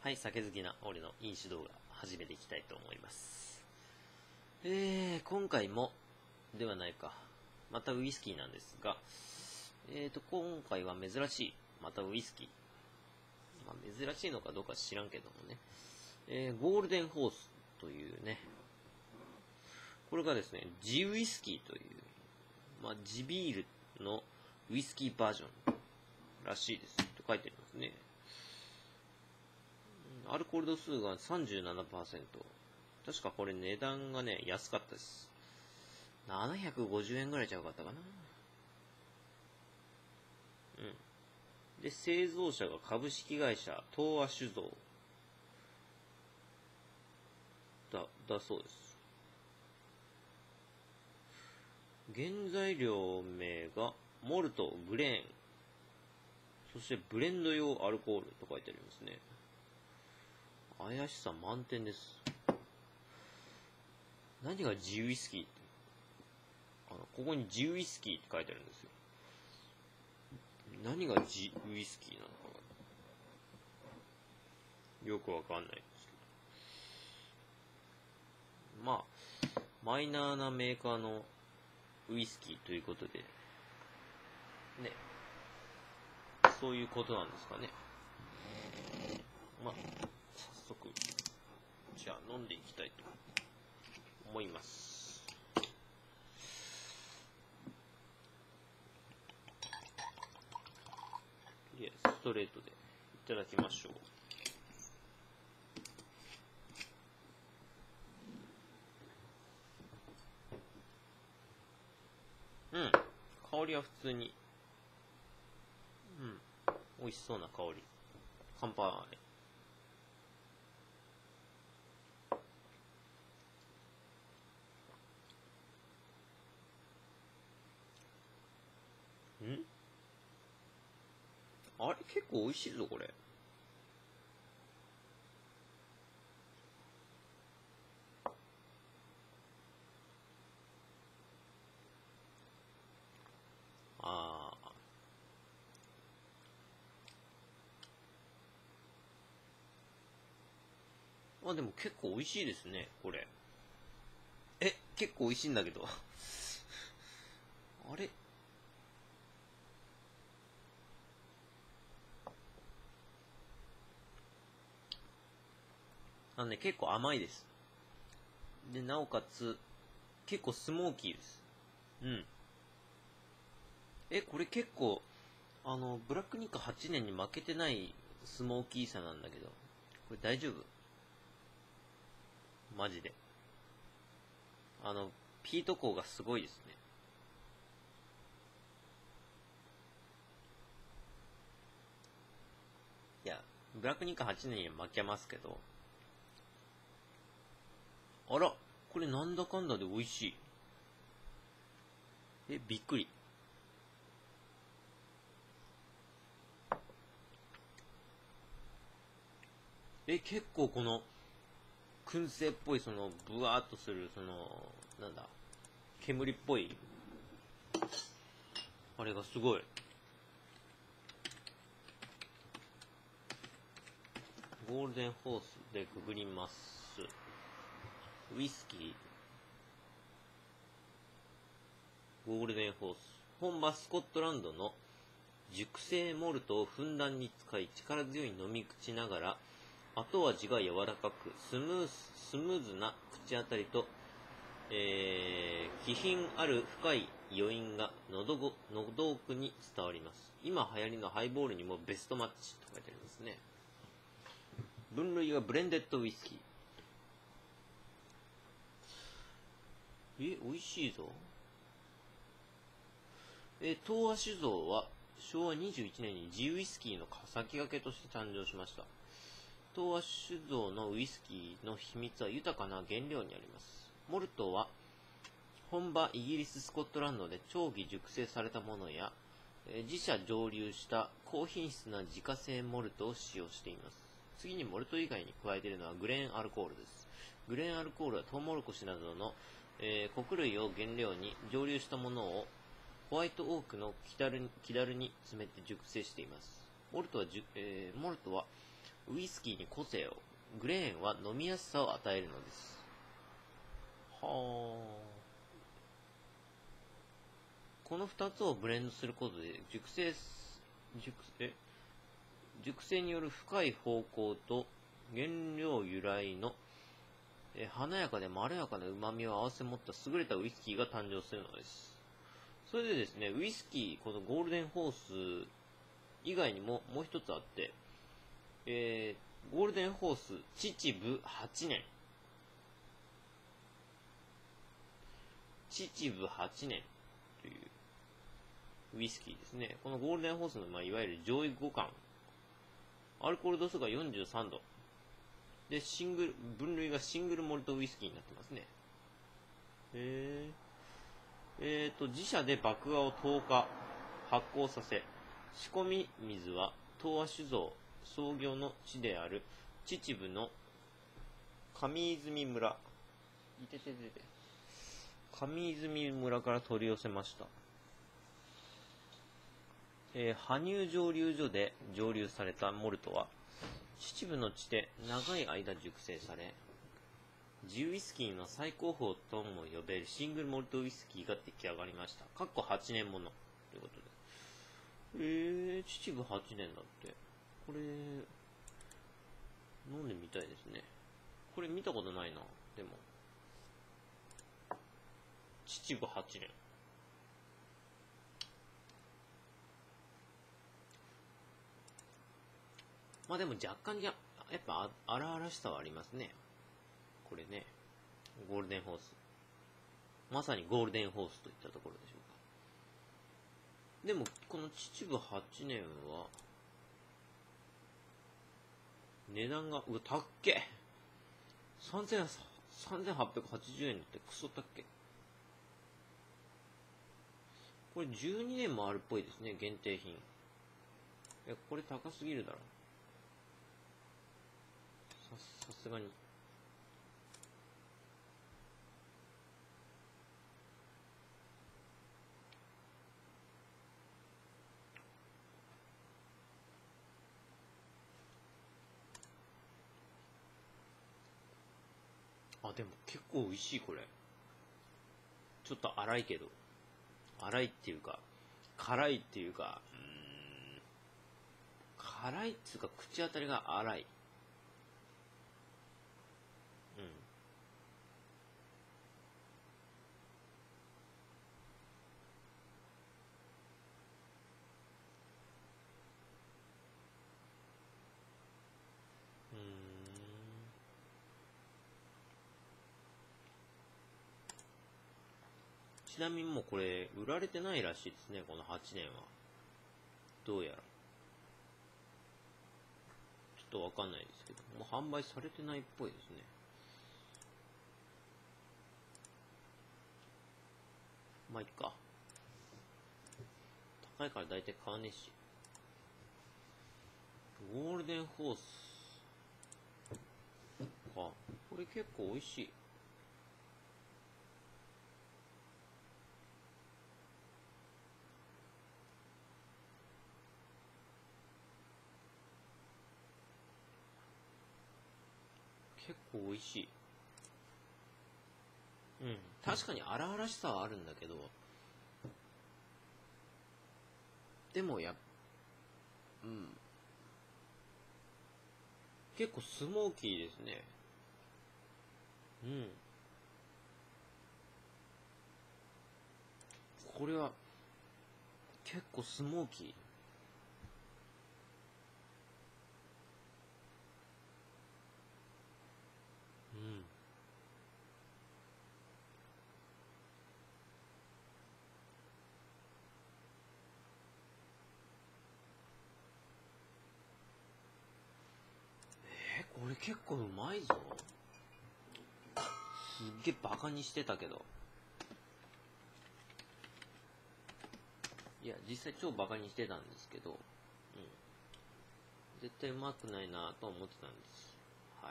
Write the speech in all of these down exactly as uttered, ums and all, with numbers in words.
はい、酒好きな俺の飲酒動画始めていきたいと思います。えー、今回もではないか、またウイスキーなんですが、えーと今回は珍しい、またウイスキー、まあ、珍しいのかどうか知らんけどもね、えー、ゴールデンホースというね、これがですね、地ウイスキーという、まあ、地ビールのウイスキーバージョンらしいですと書いてありますね。アルコール度数が さんじゅうななパーセント。確かこれ値段がね、安かったです。ななひゃくごじゅうえんぐらいちゃうかったかな。うん。で、製造者が株式会社東和酒造だ、だそうです。原材料名がモルト、グレーン、そしてブレンド用アルコールと書いてありますね。怪しさ満点です。何が地ウイスキーって、あのここに地ウイスキーって書いてあるんですよ。何が地ウイスキーなのかよくわかんないんですけど、まあマイナーなメーカーのウイスキーということでね、そういうことなんですかね。まあ早速じゃあ飲んでいきたいと思います。とりあえずストレートでいただきましょう。うん、香りは普通に、うん、美味しそうな香り。乾杯。んあれ結構美味しいぞこれ。あーあ、でも結構美味しいですねこれ。え、結構美味しいんだけどあれあのね、結構甘いです。で、なおかつ結構スモーキーです。うん。え、これ結構あのブラックニッカはちねんに負けてないスモーキーさなんだけど、これ大丈夫？マジで。あのピート香がすごいですね。いや、ブラックニッカはちねんに負けますけど、あら、これなんだかんだで美味しい。え、びっくり。え、結構この燻製っぽい、そのブワーっとする、そのなんだ、煙っぽいあれがすごい。ゴールデンホースでくぐります。ウイスキーゴールデンホース、本場スコットランドの熟成モルトをふんだんに使い、力強い飲み口ながら後味が柔らかくスムーススムーズな口当たりと、えー、気品ある深い余韻が喉ご喉奥に伝わります。今流行りのハイボールにもベストマッチと書いてありますね。分類はブレンデッドウイスキー。え、美味しいぞ。え東和酒造はしょうわにじゅういちねんに地ウイスキーの先駆けとして誕生しました。東和酒造のウイスキーの秘密は豊かな原料にあります。モルトは本場イギリス・スコットランドで長期熟成されたものや、えー、自社蒸留した高品質な自家製モルトを使用しています。次にモルト以外に加えているのはグレーンアルコールです。グレーンアルコールはトウモロコシなどの、えー、穀類を原料に蒸留したものをホワイトオークの木だるに詰めて熟成しています。モルトは、えー、モルトはウイスキーに個性を、グレーンは飲みやすさを与えるのです。はあ。このふたつをブレンドすることで熟成熟え熟成による深い方向と原料由来のえ華やかでまろやかな旨味を併せ持った優れたウイスキーが誕生するのです。それでですね、ウイスキー、このゴールデンホース以外にももう一つあって、えー、ゴールデンホース秩父はちねん。秩父はちねんというウイスキーですね。このゴールデンホースの、まあ、いわゆる上位互換。アルコール度数がよんじゅうさんど。で、シングル、分類がシングルモルトウイスキーになってますね。へえ。えーと、自社で麦芽をとおか発酵させ、仕込み水は東亜酒造創業の地である秩父の上泉村。いてててて。上泉村から取り寄せました。えー、羽生蒸留所で蒸留されたモルトは、秩父の地で長い間熟成され、地ウイスキーの最高峰とも呼べるシングルモルトウイスキーが出来上がりました。かっこはちねんものということで。えー、秩父はちねんだって。これ、飲んでみたいですね。これ見たことないな。でも。秩父はちねん。まあでも若干や、やっぱ荒々しさはありますね。これね。ゴールデンホース。まさにゴールデンホースといったところでしょうか。でも、この秩父はちねんは、値段が、うわ、たっけ !さんぜんはっぴゃくはちじゅうえんってクソたっけ。これじゅうにねんもあるっぽいですね、限定品。え、これ高すぎるだろ。さ、さすがに。あ、でも結構美味しい、これ。ちょっと粗いけど。粗いっていうか、辛いっていうか、うーん、辛いっていうか、口当たりが粗い。うん。うーん。ちなみにもうこれ、売られてないらしいですね、このはちねんは。どうやら。ちょっとわかんないですけど、もう販売されてないっぽいですね。まあ、いっか。高いから大体買わねえし。ゴールデンホースか。これ結構美味しい。結構美味しい。うん。確かに荒々しさはあるんだけど、でもや、うん。結構スモーキーですね。うん。これは、結構スモーキー。うん。えー、これ結構うまいぞ。すっげえバカにしてたけど。いや、実際超バカにしてたんですけど、うん。絶対うまくないなと思ってたんです。はい。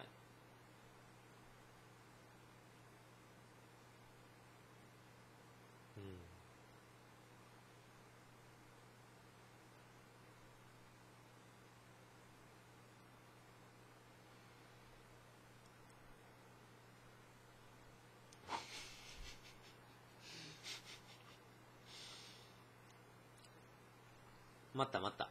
うん。 待った待った。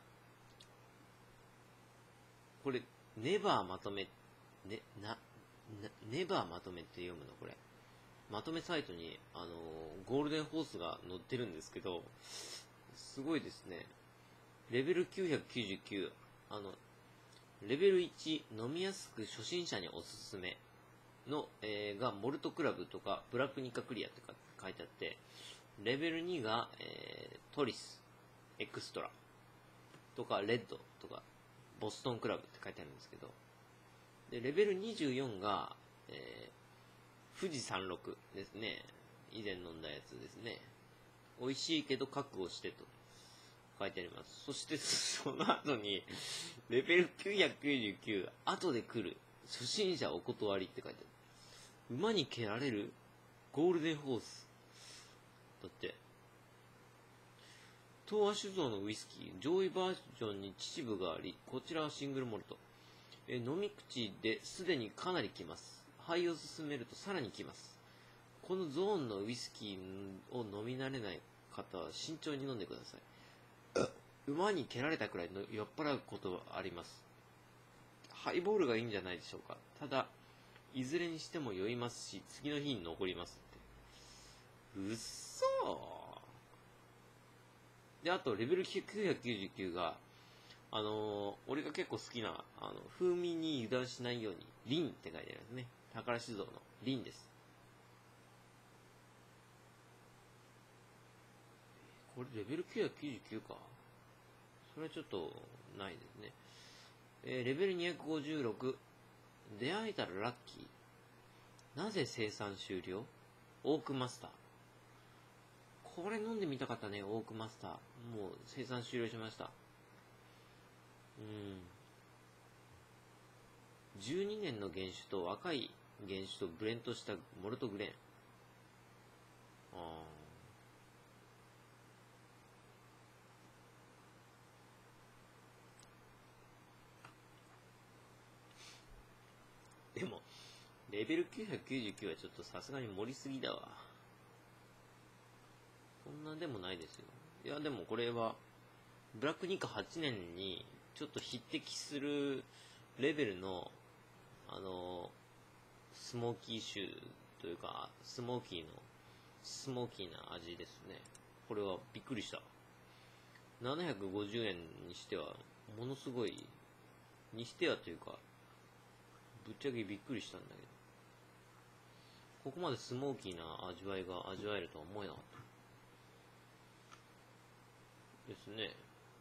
これ、ネバーまとめ、ね、な、な、ネバーまとめって読むのこれ。まとめサイトに、あのー、ゴールデンホースが載ってるんですけど、すごいですね。レベルきゅうひゃくきゅうじゅうきゅう、あの、レベルいち、飲みやすく初心者におすすめの、えー、が、モルトクラブとか、ブラックニカクリアって書いてあって、レベルにが、えー、トリス、エクストラとか、レッドとか、ボストンクラブって書いてあるんですけど、で、レベルにじゅうよんが、えー、富士山麓ですね。以前飲んだやつですね。美味しいけど覚悟してと書いてあります。そして、その後に、レベルきゅうひゃくきゅうじゅうきゅう、後で来る、初心者お断りって書いてある。馬に蹴られるゴールデンホース。だって、東亜酒造のウイスキー、上位バージョンに秩父があり、こちらはシングルモルト。え飲み口ですでにかなりきます。肺を進めるとさらにきます。このゾーンのウイスキーを飲み慣れない方は慎重に飲んでください。馬に蹴られたくらいの酔っ払うことはあります。ハイボールがいいんじゃないでしょうか。ただ、いずれにしても酔いますし、次の日に残りますって。うっそー。で、あと、レベルきゅうひゃくきゅうじゅうきゅうが、あのー、俺が結構好きな、あの、風味に油断しないように、リンって書いてあるんですね。宝酒造のリンです。これレベルきゅうひゃくきゅうじゅうきゅうか。それはちょっと、ないですね。えー、レベルにひゃくごじゅうろく。出会えたらラッキー。なぜ生産終了？オークマスター。これ飲んでみたかったね、オークマスター。もう生産終了しました。うん。じゅうにねんの原酒と若い原酒とブレンドしたモルトグレーン。あーでも、レベルきゅうひゃくきゅうじゅうきゅうはちょっとさすがに盛りすぎだわ。そんなでもないですよ。いや、でもこれは、ブラックニカはちねんにちょっと匹敵するレベルの、あの、スモーキー臭というか、スモーキーの、スモーキーな味ですね。これはびっくりした。ななひゃくごじゅうえんにしては、ものすごい、にしてはというか、ぶっちゃけびっくりしたんだけど。ここまでスモーキーな味わいが味わえるとは思えなかった。ですね。へ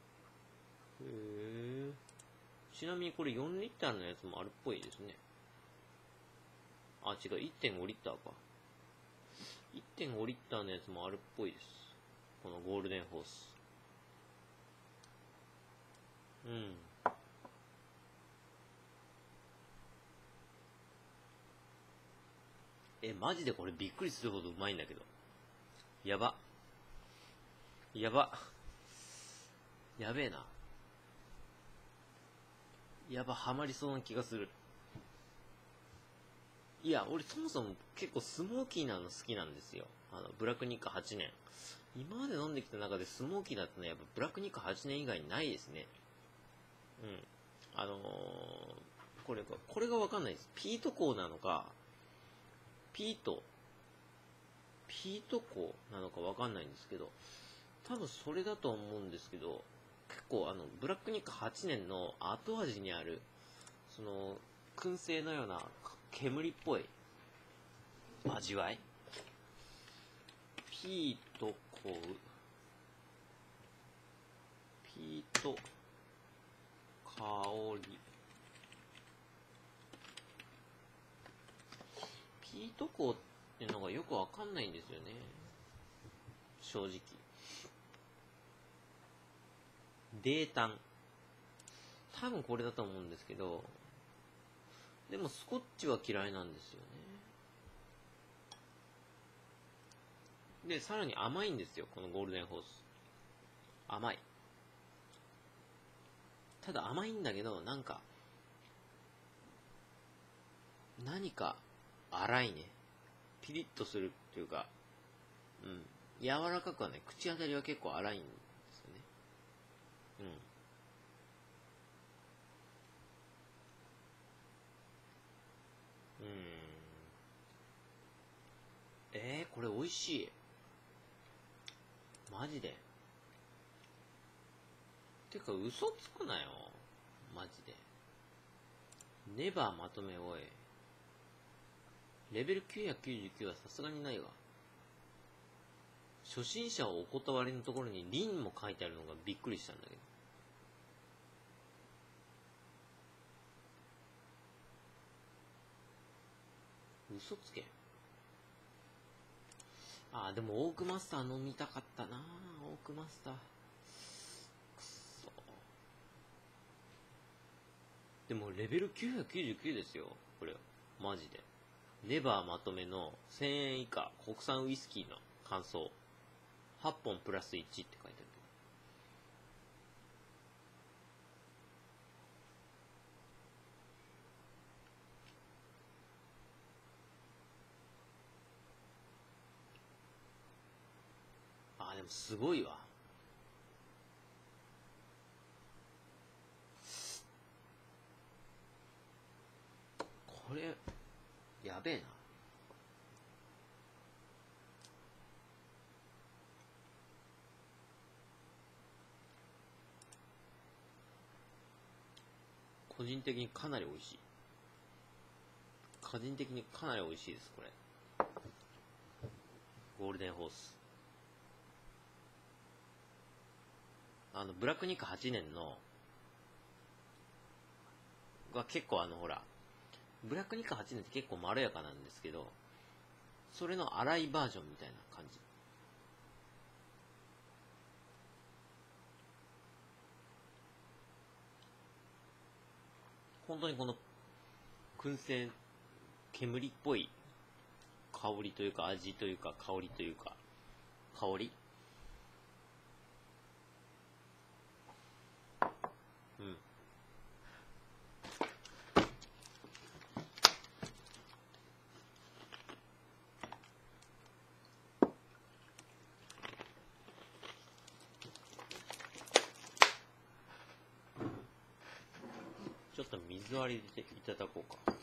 え。ちなみにこれよんリッターのやつもあるっぽいですね。あ、違う、いってんごリッターか。いってんごリッターのやつもあるっぽいです。このゴールデンホース。うん。え、マジでこれびっくりするほどうまいんだけど。やば。やば。やべえな。やば、ハマりそうな気がする。いや、俺そもそも結構スモーキーなの好きなんですよ。あの、ブラックニッカはちねん。今まで飲んできた中でスモーキーだったのはやっぱブラックニッカはちねん以外にないですね。うん。あのー、これが、これがわかんないです。ピート香なのか、ピート、ピート香なのかわかんないんですけど、多分それだと思うんですけど、結構あの、ブラックニッカはちねんの後味にある、その、燻製のような煙っぽい味わい。ピート香、ピート、香り。ピート香っていうのがよくわかんないんですよね。正直。泥炭。多分これだと思うんですけど、でもスコッチは嫌いなんですよね。で、さらに甘いんですよ、このゴールデンホース。甘い。ただ甘いんだけど、なんか、何か粗いね。ピリッとするっていうか、うん。柔らかくはない。口当たりは結構粗いんですよね。 うん。うん。えー、これ美味しい。マジで。てか、嘘つくなよ。マジで。ネバーまとめおい。レベルきゅうひゃくきゅうじゅうきゅうはさすがにないわ。初心者をお断りのところにリンも書いてあるのがびっくりしたんだけど。嘘つけ。ああ、でもオークマスター飲みたかったな。オークマスター。くっそ。でもレベルきゅうひゃくきゅうじゅうきゅうですよ。これ。マジで。ネバーまとめのせんえん以下国産ウイスキーの感想。はっぽんプラスいちって書いてあるけど。ああ、でもすごいわ。これ、やべえな。個人的にかなり美味しい。個人的にかなり美味しいです、これ。ゴールデンホース。あの、ブラックニッカはちねんの、が結構あの、ほら、ブラックニッカはちねんって結構まろやかなんですけど、それの粗いバージョンみたいな感じ。本当にこの、燻製、煙っぽい香りというか味というか香りというか、香りうん。ちょっと水割りでいただこうか。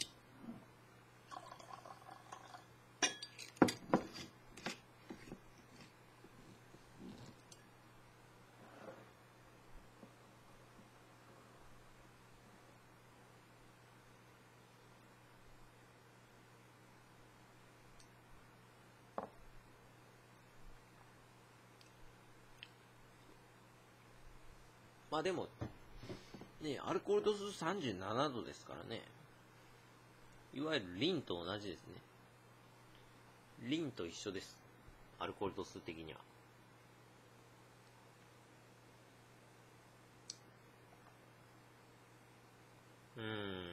まあでも、ね、アルコール度数さんじゅうななどですからね。いわゆるリンと同じですね。リンと一緒です。アルコール度数的には。うーん。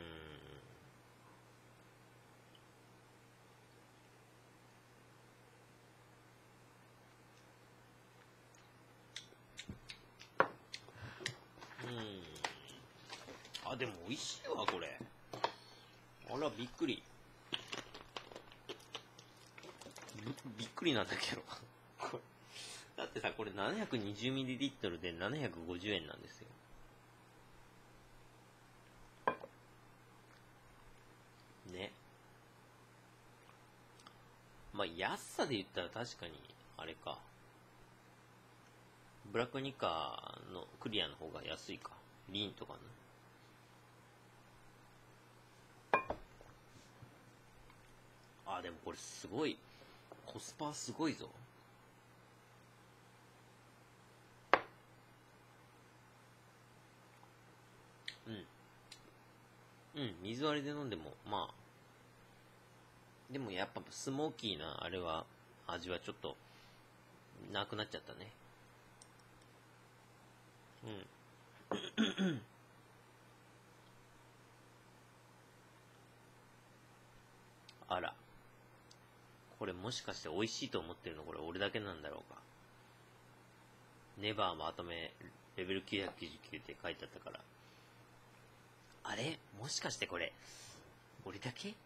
うーん。あ、でも美味しいわ、これ。あら、びっくり。びびっくりなんだけど。これだってさ、これ ななひゃくにじゅうミリリットル でななひゃくごじゅうえんなんですよ。ね。まあ、安さで言ったら確かに、あれか。ブラックニカのクリアの方が安いか。リンとかね。あ、でもこれすごい。コスパすごいぞ。うん。うん、水割りで飲んでも、まあ。でもやっぱスモーキーなあれは、味はちょっと、なくなっちゃったね。うん。あら。これもしかして美味しいと思ってるのこれ俺だけなんだろうか。ネバーまとめ、レベルきゅうひゃくきゅうじゅうきゅうって書いてあったから。あれもしかしてこれ、俺だけ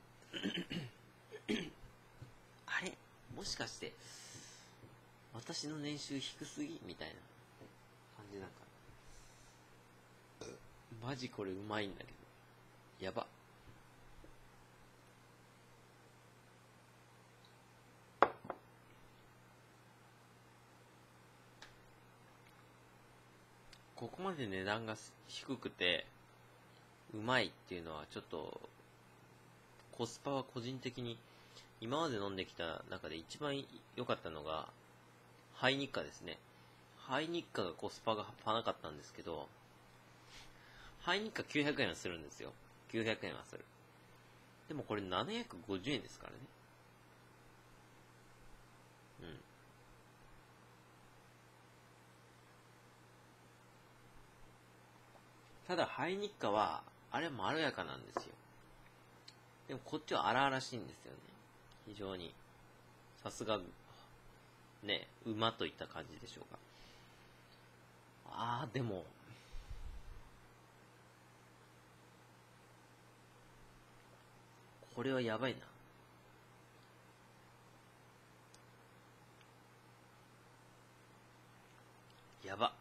あれもしかして、私の年収低すぎみたいな感じなんかマジこれうまいんだけど。やば。ここまで値段が低くてうまいっていうのはちょっとコスパは個人的に今まで飲んできた中で一番良かったのがハイニッカですね。ハイニッカがコスパが半端なかったんですけど、ハイニッカきゅうひゃくえんはするんですよ。きゅうひゃくえんはする。でもこれななひゃくごじゅうえんですからね。うん。ただハイニッカはあれまろやかなんですよ。でもこっちは荒々しいんですよね。非常にさすがね、馬といった感じでしょうか。あーでもこれはやばいな。やば。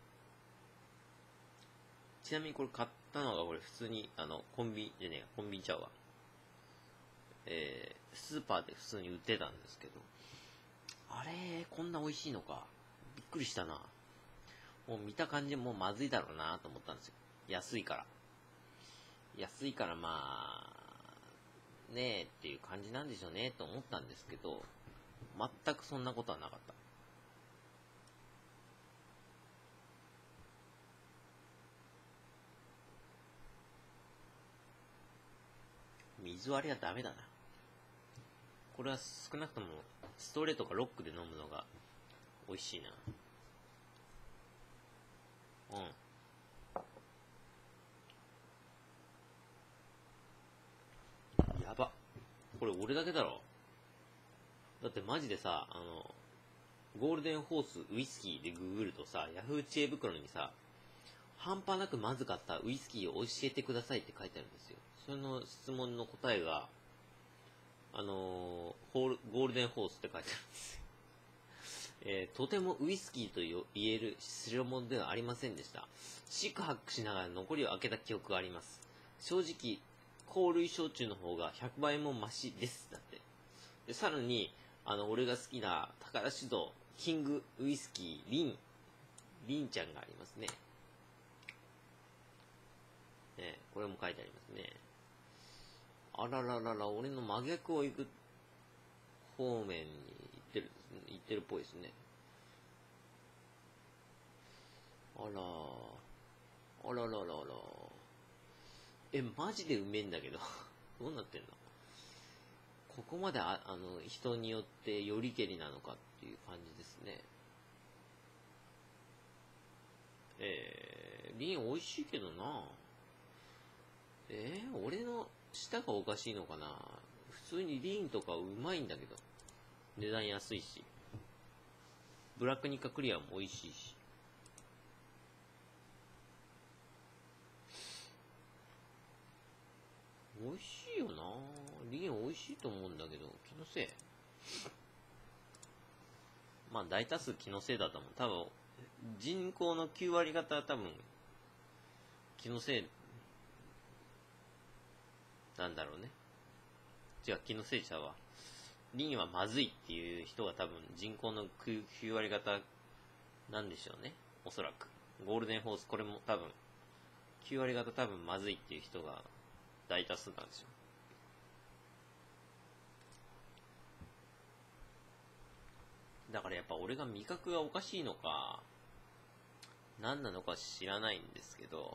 ちなみにこれ買ったのがこれ普通にあのコンビじゃねえコンビニちゃうわ。えー、スーパーで普通に売ってたんですけど、あれこんな美味しいのか。びっくりしたな。もう見た感じもうまずいだろうなと思ったんですよ。安いから。安いからまあねえっていう感じなんでしょうねと思ったんですけど、全くそんなことはなかった。水割りはダメだな。これは少なくともストレートかロックで飲むのが美味しいな。うん。やば。これ俺だけだろ。だってマジでさ、あの、ゴールデンホースウイスキーでググるとさ、ヤフー知恵袋にさ、半端なくまずかったウイスキーを教えてくださいって書いてあるんですよ。その質問の答えが、あのー、ホールゴールデンホースって書いてあるんですよ。えー、とてもウイスキーと言える代物ではありませんでした。四苦八苦しながら残りを開けた記憶があります。正直、香類焼酎の方がひゃくばいもマシです。だって。で、さらに、あの、俺が好きな宝酒造、キングウイスキー、リン、リンちゃんがありますね。ね、これも書いてありますね。あらららら、俺の真逆を行く方面に行ってるですね。行ってるっぽいですね。あらあらららら。え、マジでうめえんだけど。どうなってんの？ここまでああの人によってよりけりなのかっていう感じですね。えー、リン美味しいけどな。えー、俺の舌がおかしいのかな。普通にリンとかうまいんだけど。値段安いし。ブラックニカクリアも美味しいし。美味しいよな。リン美味しいと思うんだけど、気のせい。まあ大多数気のせいだと思う。多分、人口のきゅうわりがたは多分、気のせい、なんだろうね。違う、気のせいちゃうわ。リンはまずいっていう人が多分人口のきゅうわりがたなんでしょうね。おそらく。ゴールデンホース、これも多分、きゅうわりがた多分まずいっていう人が大多数なんですよ。だからやっぱ俺が味覚がおかしいのか、何なのか知らないんですけど、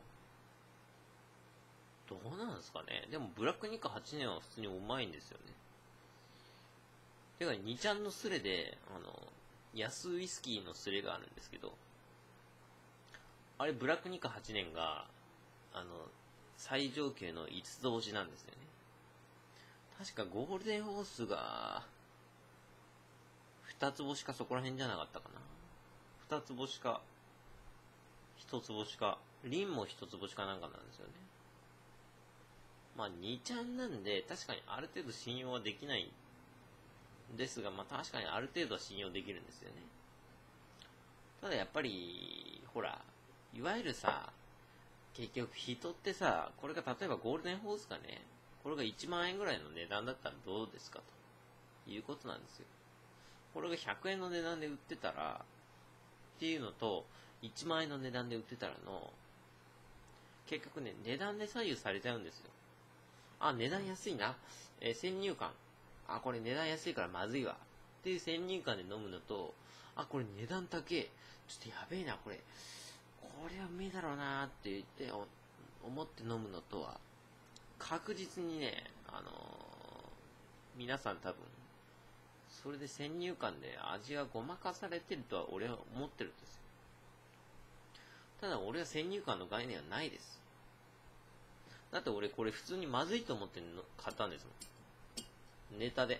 どうなんですかね。でもブラックニカはちねんは普通にうまいんですよね。てかにちゃんのスレで、あの、安ウイスキーのスレがあるんですけど、あれブラックニカはちねんが、あの、最上級のいつつ星なんですよね。確かゴールデンホースが、ふたつ星かそこら辺じゃなかったかな。ふたつ星か、ひとつ星か、リンもひとつ星かなんかなんですよね。まあにちゃんなんで、確かにある程度信用はできないんですが、まあ確かにある程度は信用できるんですよね。ただやっぱり、ほら、いわゆるさ、 結局人ってさ、これが例えばゴールデンホースがね、これがいちまんえんぐらいの値段だったらどうですかということなんですよ。これがひゃくえんの値段で売ってたらっていうのと、いちまんえんの値段で売ってたらの、結局ね、値段で左右されちゃうんですよ。あ、値段安いな。えー先入観。あ、これ値段安いからまずいわ。っていう先入観で飲むのと、あ、これ値段高え。ちょっとやべえな、これ。これはうめえだろうなって言って思って飲むのとは、確実にね、あのー、皆さん多分、それで先入観で味がごまかされてるとは俺は思ってるんですよ。ただ俺は先入観の概念はないです。だって俺これ普通にまずいと思って買ったんですもん。ネタで。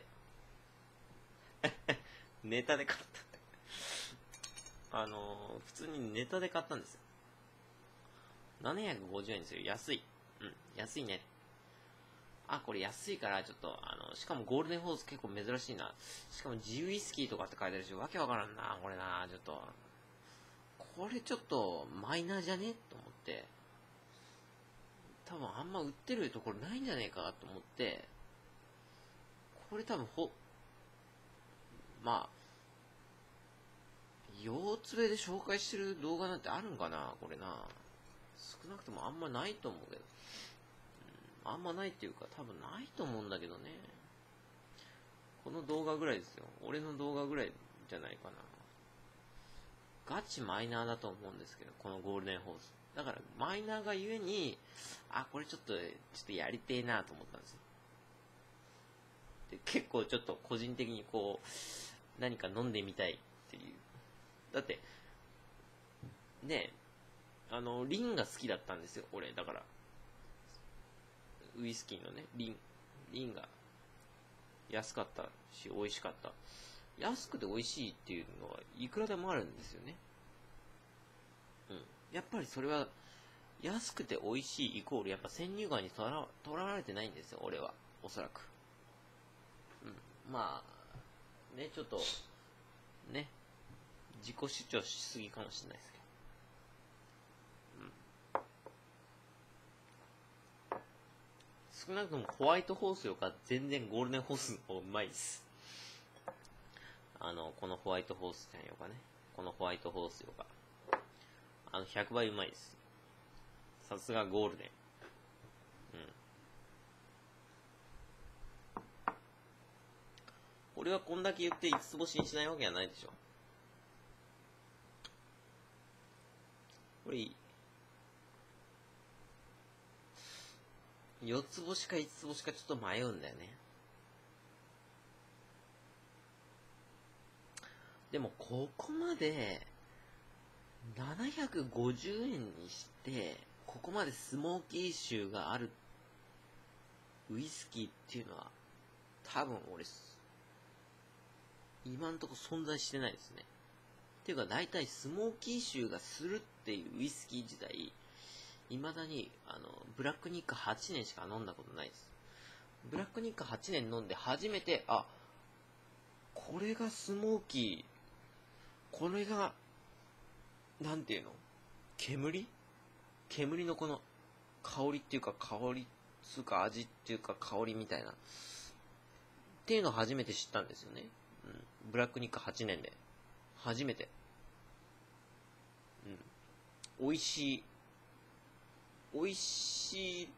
ネタで買った。あのー、普通にネタで買ったんですよ。ななひゃくごじゅうえんですよ。安い。うん、安いね。あ、これ安いから、ちょっと、あの、しかもゴールデンホース結構珍しいな。しかも地ウイスキーとかって書いてあるし、わけわからんな、これな、ちょっと。これちょっと、マイナーじゃねと思って。多分あんま売ってるところないんじゃねえかと思って、これ多分ほ、まあ、腰つべで紹介してる動画なんてあるんかなこれな。少なくともあんまないと思うけど。うん、あんまないっていうか多分ないと思うんだけどね。この動画ぐらいですよ。俺の動画ぐらいじゃないかな。ガチマイナーだと思うんですけど、このゴールデンホース。だからマイナーがゆえに、あ、これちょっと、ちょっとやりてえなと思ったんですよ。で、結構ちょっと個人的にこう、何か飲んでみたいっていう。だって、ね、あの、リンが好きだったんですよ、俺。だから、ウイスキーのね、リン。リンが安かったし、美味しかった。安くて美味しいっていうのはいくらでもあるんですよね。うん。やっぱりそれは、安くて美味しいイコール、やっぱ先入観にとら、とらわれてないんですよ、俺は。おそらく。うん。まあ、ね、ちょっと、ね、自己主張しすぎかもしれないですけど。うん。少なくともホワイトホースよりか全然ゴールデンホースの方がうまいです。あの、このホワイトホースちゃんよかね。このホワイトホースよか。あの、ひゃくばいうまいです。さすがゴールデン。うん。俺はこんだけ言って五つ星にしないわけはないでしょ。これ、四つ星か五つ星かちょっと迷うんだよね。でも、ここまで、ななひゃくごじゅうえんにして、ここまでスモーキー臭があるウイスキーっていうのは、多分俺、今んとこ存在してないですね。っていうか、大体スモーキー臭がするっていうウイスキー自体、未だに、あの、ブラックニッカはちねんしか飲んだことないです。ブラックニッカはちねん飲んで初めて、あ、これがスモーキー、これが、なんていうの煙煙のこの香りっていうか香りつうか味っていうか香りみたいなっていうのを初めて知ったんですよね。うん。ブラックニッカはちねんで初めて。うん。美味しい美味しい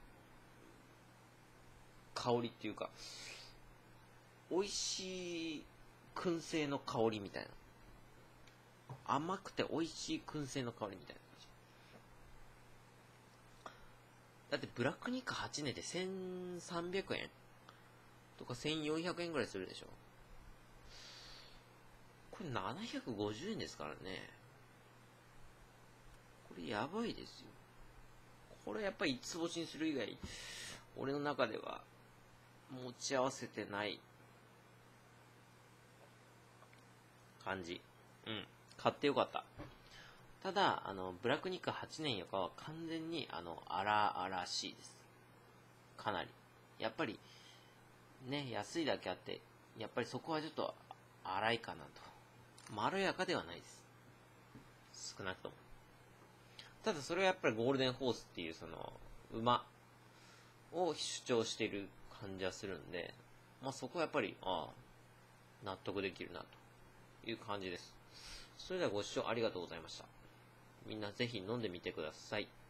香りっていうか美味しい燻製の香りみたいな。甘くて美味しい燻製の香りみたいな感じ。だってブラックニッカはちねんでせんさんびゃくえんとかせんよんひゃくえんぐらいするでしょ。これななひゃくごじゅうえんですからね。これやばいですよ。これやっぱり五つ星にする以外、俺の中では持ち合わせてない感じ。うん。買ってよかった。ただ、あの、ブラックニッカはちねんよかは完全に、あの、荒々しいです。かなり。やっぱり、ね、安いだけあって、やっぱりそこはちょっと荒いかなと。まろやかではないです。少なくとも。 ただそれはやっぱりゴールデンホースっていうその馬を主張している感じはするんで、まあそこはやっぱり、ああ、納得できるなという感じです。それではご視聴ありがとうございました。みんなぜひ飲んでみてください。